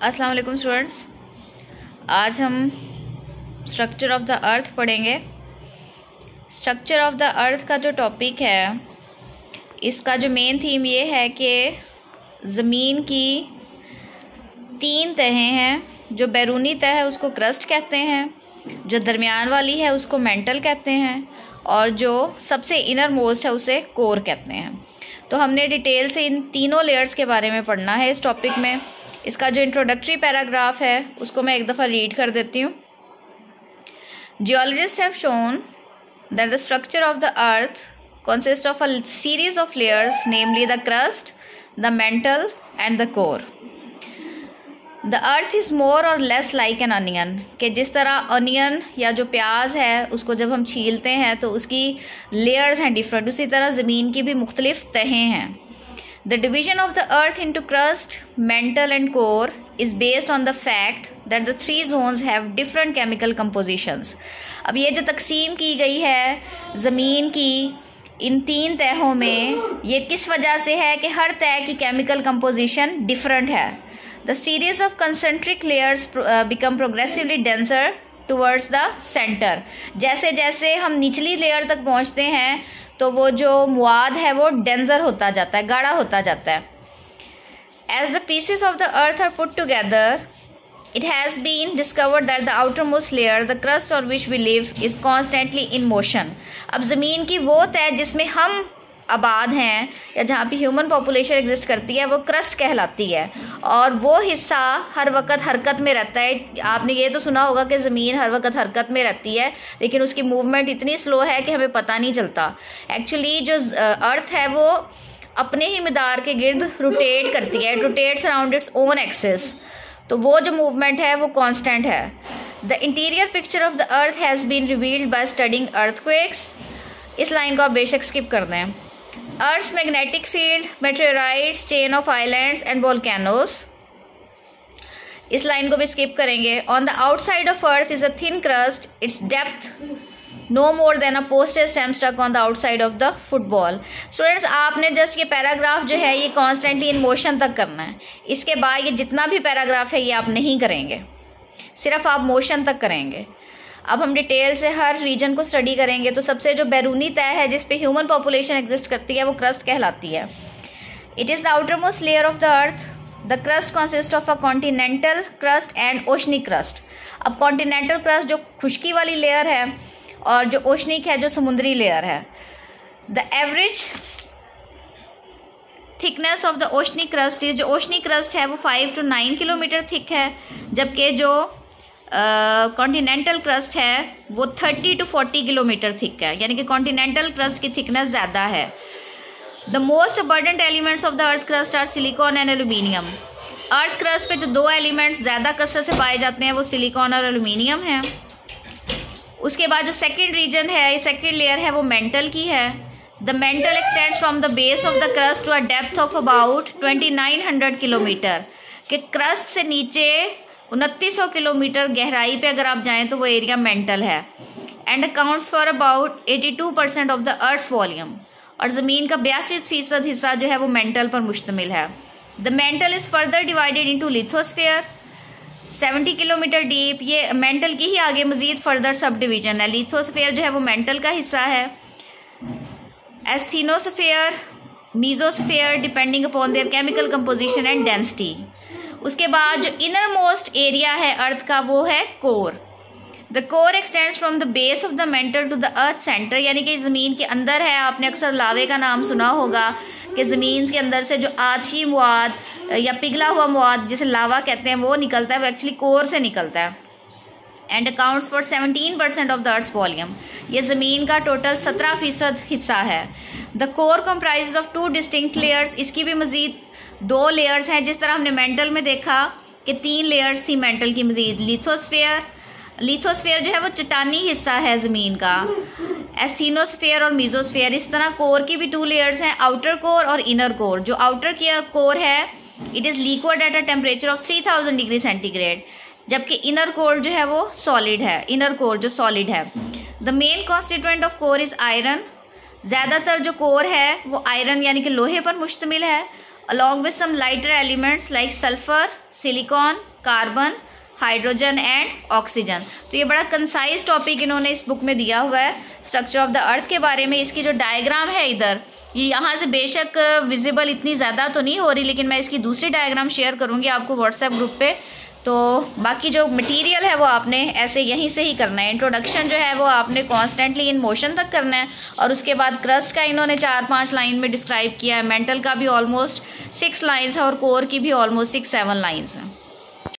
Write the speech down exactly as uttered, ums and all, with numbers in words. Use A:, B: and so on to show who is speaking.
A: अस्सलाम वालेकुम स्टूडेंट्स, आज हम स्ट्रक्चर ऑफ द अर्थ पढ़ेंगे। स्ट्रक्चर ऑफ द अर्थ का जो टॉपिक है, इसका जो मेन थीम ये है कि ज़मीन की तीन तहें हैं। जो बैरूनी तह है उसको क्रस्ट कहते हैं, जो दरमियान वाली है उसको मेंटल कहते हैं, और जो सबसे इनर मोस्ट है उसे कोर कहते हैं। तो हमने डिटेल से इन तीनों लेयर्स के बारे में पढ़ना है इस टॉपिक में। इसका जो इंट्रोडक्टरी पैराग्राफ है उसको मैं एक दफ़ा रीड कर देती हूँ। Geologist have shown that the structure of the earth consists of a series of layers, namely the crust, the mantle and the core. The earth is more or less like an onion, कि जिस तरह onion या जो प्याज है उसको जब हम छीलते हैं तो उसकी लेयर्स हैं डिफरेंट, उसी तरह ज़मीन की भी मुख्तलिफ तहें हैं। The division of the earth into crust, mantle and core is based on the fact that the three zones have different chemical compositions. अब ये जो तकसीम की गई है ज़मीन की इन तीन तहों में, ये किस वजह से है कि हर तह की केमिकल कंपोजिशन डिफरेंट है। The series of concentric layers become progressively denser towards the center. जैसे जैसे हम निचली लेयर तक पहुंचते हैं तो वो जो मुआद है वो डेंसर होता जाता है, गाढ़ा होता जाता है। As the pieces of the earth are put together, it has been discovered that the outermost layer, the crust on which we live, is constantly in motion. अब ज़मीन की वो तह जिसमें हम आबाद हैं या जहाँ पे ह्यूमन पॉपुलेशन एग्जिस्ट करती है वो क्रस्ट कहलाती है, और वो हिस्सा हर वक्त हरकत में रहता है। आपने ये तो सुना होगा कि ज़मीन हर वक्त हरकत में रहती है, लेकिन उसकी मूवमेंट इतनी स्लो है कि हमें पता नहीं चलता। एक्चुअली जो अर्थ है वो अपने ही मदार के गिर्द रोटेट करती है, rotates around its own axis, तो वो जो मूवमेंट है वो कांस्टेंट है। The interior picture of the earth has been revealed by studying earthquakes. इस लाइन को आप बेशक स्किप कर दें। Earth magnetic field, meteorites, chain of islands and volcanoes, इस लाइन को भी स्किप करेंगे। On the outside of earth is a thin crust, its depth no more than a postage stamp stuck on the outside of the football. Students, आपने just ये paragraph जो है ये constantly in motion तक करना है। इसके बाद ये जितना भी पैराग्राफ है ये आप नहीं करेंगे, सिर्फ आप मोशन तक करेंगे। अब हम डिटेल से हर रीजन को स्टडी करेंगे। तो सबसे जो बैरूनी तह है जिस पे ह्यूमन पॉपुलेशन एग्जिस्ट करती है वो क्रस्ट कहलाती है। It is the outermost layer of the earth. The crust consist of a continental crust and oceanic crust. अब कॉन्टिनेंटल क्रस्ट जो खुश्की वाली लेयर है और जो ओशनिक है जो समुद्री लेयर है। The average thickness of the oceanic crust is, जो ओशनिक क्रस्ट है वो five to nine kilometre thick है, जबकि जो कॉन्टिनेंटल uh, क्रस्ट है वो thirty to forty kilometre thick है, यानी कि कॉन्टिनेंटल क्रस्ट की थिकनेस ज़्यादा है। The most abundant elements of the earth crust are silicon and aluminium. Earth crust पे जो दो एलिमेंट्स ज़्यादा कसरत से पाए जाते हैं वो सिलिकॉन और एल्यूमिनियम हैं। उसके बाद जो सेकेंड रीजन है, सेकेंड लेयर है, वो मेंटल की है। The mantle extends from the base of the crust to a depth of about twenty nine hundred kilometre, कि क्रस्ट से नीचे उनतीस सौ किलोमीटर गहराई पे अगर आप जाएं तो वो एरिया मेंटल है। And accounts for about eighty two percent of the earth's volume, और ज़मीन का बयासी फीसद हिस्सा जो है वो मेंटल पर मुश्तमिल है। The mantle is further divided into lithosphere, seventy kilometre deep. ये मेंटल की ही आगे मजीद फर्दर सब डिवीजन है। लिथोस्फीयर जो है वो मेंटल का हिस्सा है। Asthenosphere, mesosphere, depending upon their chemical composition and density. उसके बाद जो इनर मोस्ट एरिया है अर्थ का वो है core. The core extends from the base of the mantle to the earth center, यानी कि ज़मीन के अंदर है। आपने अक्सर लावे का नाम सुना होगा कि ज़मीन के अंदर से जो आछी मुआद या पिघला हुआ मुआद जिसे लावा कहते हैं वो निकलता है, वो एक्चुअली कोर से निकलता है। And accounts for seventeen percent of the earth volume, ये ज़मीन का टोटल सत्रह फीसद हिस्सा है। The core comprise of two distinct layers, इसकी भी मजीद दो लेयर्स हैं। जिस तरह हमने मेंटल में देखा कि तीन लेयर्स थी मेंटल की, मजीद लिथोस्फीयर, लिथोस्फीयर जो है वो चट्टानी हिस्सा है ज़मीन का, एस्थीनोस्फीयर और मीजोस्फीयर। इस तरह कोर की भी टू लेयर्स हैं, आउटर कोर और इनर कोर। जो आउटर की कोर है it is liquid at a temperature of three thousand degree centigrade, जबकि इनर कोर जो है वो सॉलिड है, इनर कोर जो सॉलिड है। The main constituent of core is iron. ज़्यादातर जो कोर है वो आयरन यानी कि लोहे पर मुश्तमिल है, along with some lighter elements like sulfur, silicon, carbon, hydrogen and oxygen. तो ये बड़ा कंसाइज टॉपिक इन्होंने इस बुक में दिया हुआ है स्ट्रक्चर ऑफ द अर्थ के बारे में। इसकी जो डायग्राम है इधर, ये यहाँ से बेशक विजिबल इतनी ज़्यादा तो नहीं हो रही, लेकिन मैं इसकी दूसरी डायग्राम शेयर करूँगी आपको व्हाट्सएप ग्रुप पे। तो बाकी जो मटेरियल है वो आपने ऐसे यहीं से ही करना है। इंट्रोडक्शन जो है वो आपने कॉन्स्टेंटली इन मोशन तक करना है, और उसके बाद क्रस्ट का इन्होंने चार पाँच लाइन में डिस्क्राइब किया है, मेंटल का भी ऑलमोस्ट सिक्स लाइन्स है, और कोर की भी ऑलमोस्ट सिक्स सेवन लाइन्स हैं।